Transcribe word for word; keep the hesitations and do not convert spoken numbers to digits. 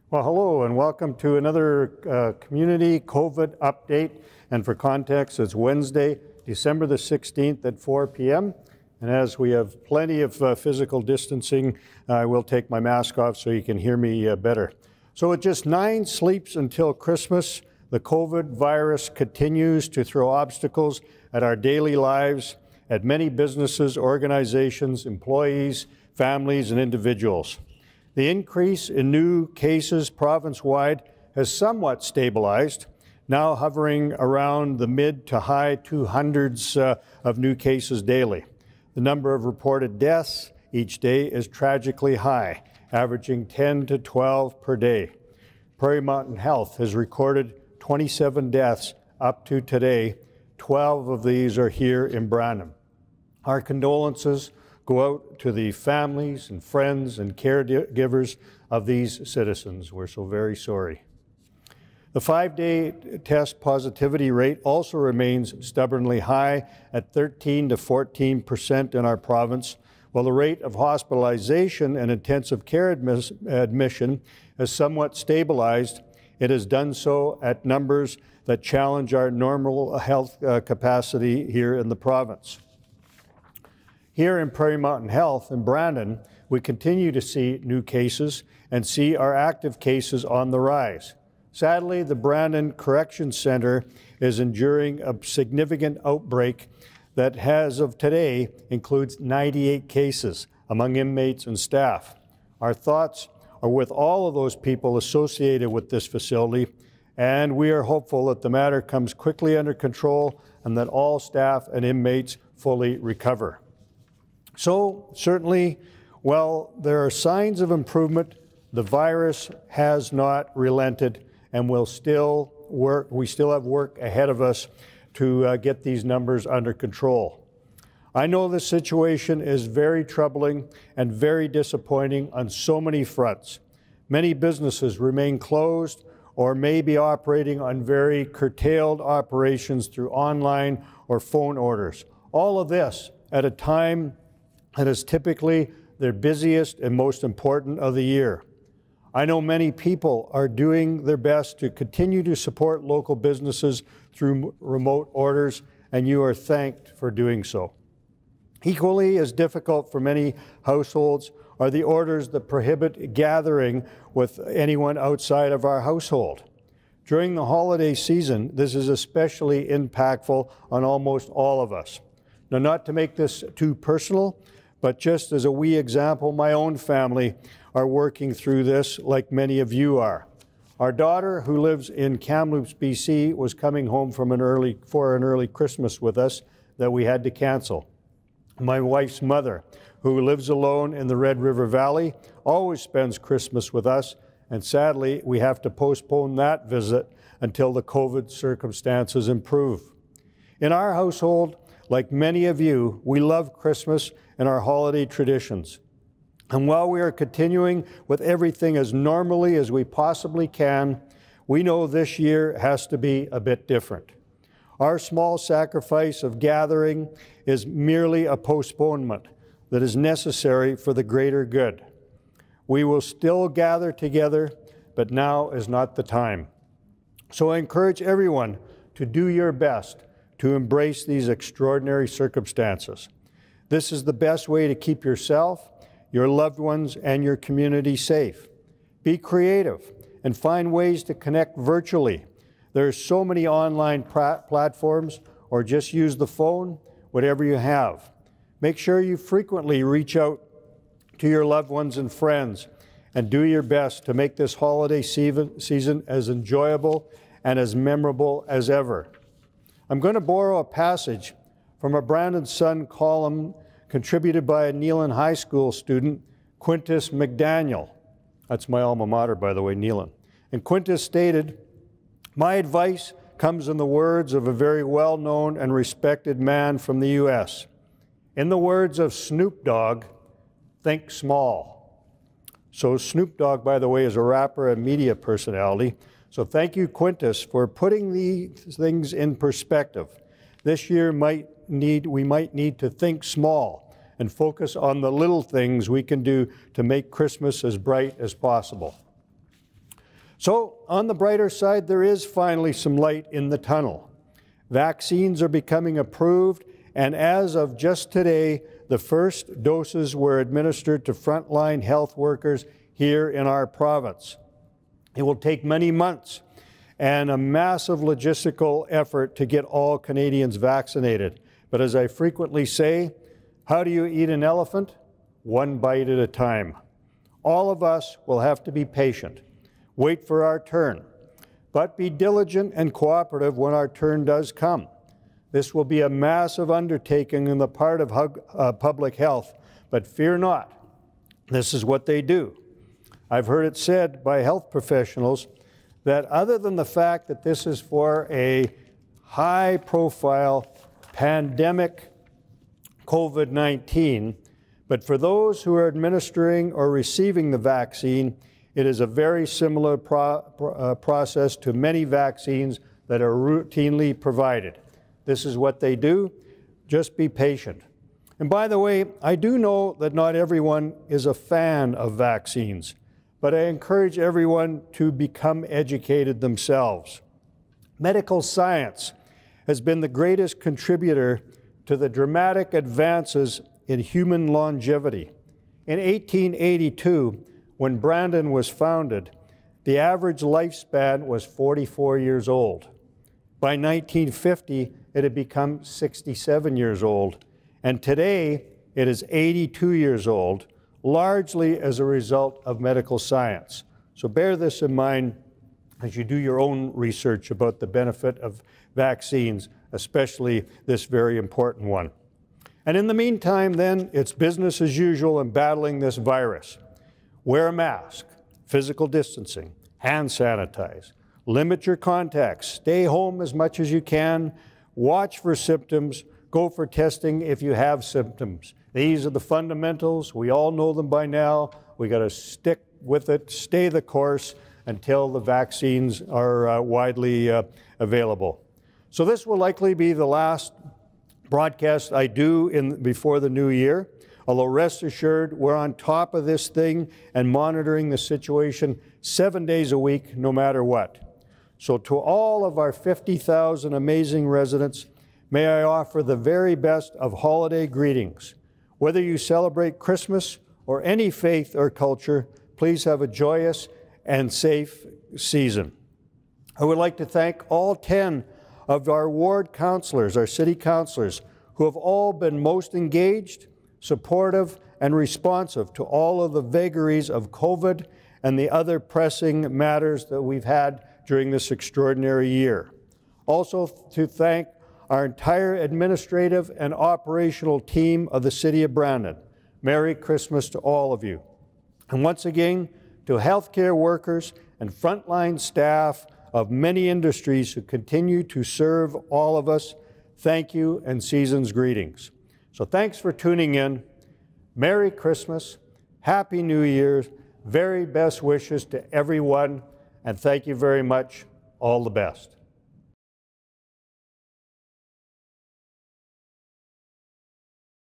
Well, hello and welcome to another uh, community COVID update. And for context, it's Wednesday, December the sixteenth at four p m And as we have plenty of uh, physical distancing, I will take my mask off so you can hear me uh, better. So with just nine sleeps until Christmas, the COVID virus continues to throw obstacles at our daily lives, at many businesses, organizations, employees, families, and individuals. The increase in new cases province-wide has somewhat stabilized, now hovering around the mid to high two hundreds uh, of new cases daily. The number of reported deaths each day is tragically high, averaging ten to twelve per day. Prairie Mountain Health has recorded twenty-seven deaths up to today. twelve of these are here in Brandon. Our condolences go out to the families and friends and caregivers of these citizens. We're so very sorry. The five-day test positivity rate also remains stubbornly high at thirteen to fourteen percent in our province, while the rate of hospitalization and intensive care admis admission has somewhat stabilized. It has done so at numbers that challenge our normal health uh, capacity here in the province. Here in Prairie Mountain Health in Brandon, we continue to see new cases and see our active cases on the rise. Sadly, the Brandon Correction Center is enduring a significant outbreak that, as of today, includes ninety-eight cases among inmates and staff. Our thoughts are with all of those people associated with this facility, and we are hopeful that the matter comes quickly under control and that all staff and inmates fully recover. So, certainly, while there are signs of improvement, the virus has not relented, and we'll still work, we still have work ahead of us to uh, get these numbers under control. I know this situation is very troubling and very disappointing on so many fronts. Many businesses remain closed or may be operating on very curtailed operations through online or phone orders. All of this at a time that is typically their busiest and most important of the year. I know many people are doing their best to continue to support local businesses through remote orders, and you are thanked for doing so. Equally as difficult for many households are the orders that prohibit gathering with anyone outside of our household. During the holiday season, this is especially impactful on almost all of us. Now, not to make this too personal, but just as a wee example, my own family are working through this like many of you are. Our daughter, who lives in Kamloops, B C, was coming home from an early, for an early Christmas with us that we had to cancel. My wife's mother, who lives alone in the Red River Valley, always spends Christmas with us, and sadly, we have to postpone that visit until the COVID circumstances improve. In our household, like many of you, we love Christmas and our holiday traditions. And while we are continuing with everything as normally as we possibly can, we know this year has to be a bit different. Our small sacrifice of gathering is merely a postponement that is necessary for the greater good. We will still gather together, but now is not the time. So I encourage everyone to do your best to embrace these extraordinary circumstances. This is the best way to keep yourself, your loved ones, and your community safe. Be creative and find ways to connect virtually. There are so many online platforms, or just use the phone, whatever you have. Make sure you frequently reach out to your loved ones and friends and do your best to make this holiday season as enjoyable and as memorable as ever. I'm going to borrow a passage from a Brandon Sun column contributed by a Neelan High School student, Quintus McDaniel. That's my alma mater, by the way, Neelan. And Quintus stated, "My advice comes in the words of a very well-known and respected man from the U S In the words of Snoop Dogg, think small." So Snoop Dogg, by the way, is a rapper and media personality. So thank you, Quintus, for putting these things in perspective. This year might need, we might need to think small and focus on the little things we can do to make Christmas as bright as possible. So, on the brighter side, there is finally some light in the tunnel. Vaccines are becoming approved, and as of just today, the first doses were administered to frontline health workers here in our province. It will take many months and a massive logistical effort to get all Canadians vaccinated. But as I frequently say, how do you eat an elephant? One bite at a time. All of us will have to be patient. Wait for our turn, but be diligent and cooperative when our turn does come. This will be a massive undertaking on the part of uh, public health, but fear not. This is what they do. I've heard it said by health professionals that other than the fact that this is for a high-profile pandemic COVID nineteen, but for those who are administering or receiving the vaccine, it is a very similar pro uh, process to many vaccines that are routinely provided. This is what they do. Just be patient. And by the way, I do know that not everyone is a fan of vaccines, but I encourage everyone to become educated themselves. Medical science has been the greatest contributor to the dramatic advances in human longevity. In eighteen eighty-two, when Brandon was founded, the average lifespan was forty-four years old. By nineteen fifty, it had become sixty-seven years old, and today it is eighty-two years old, largely as a result of medical science. So bear this in mind as you do your own research about the benefit of vaccines, especially this very important one. And in the meantime, then, it's business as usual in battling this virus. Wear a mask, physical distancing, hand sanitize, limit your contacts, stay home as much as you can, watch for symptoms, go for testing if you have symptoms. These are the fundamentals. We all know them by now. We got to stick with it, stay the course until the vaccines are uh, widely uh, available. So this will likely be the last broadcast I do in, before the new year. Although rest assured, we're on top of this thing and monitoring the situation seven days a week, no matter what. So to all of our fifty thousand amazing residents, may I offer the very best of holiday greetings. Whether you celebrate Christmas or any faith or culture, please have a joyous and safe season. I would like to thank all ten of our ward councillors, our city councillors, who have all been most engaged, supportive, and responsive to all of the vagaries of COVID and the other pressing matters that we've had during this extraordinary year. Also to thank our entire administrative and operational team of the City of Brandon. Merry Christmas to all of you. And once again, to healthcare workers and frontline staff of many industries who continue to serve all of us, thank you and season's greetings. So thanks for tuning in. Merry Christmas, Happy New Year, very best wishes to everyone, and thank you very much. All the best.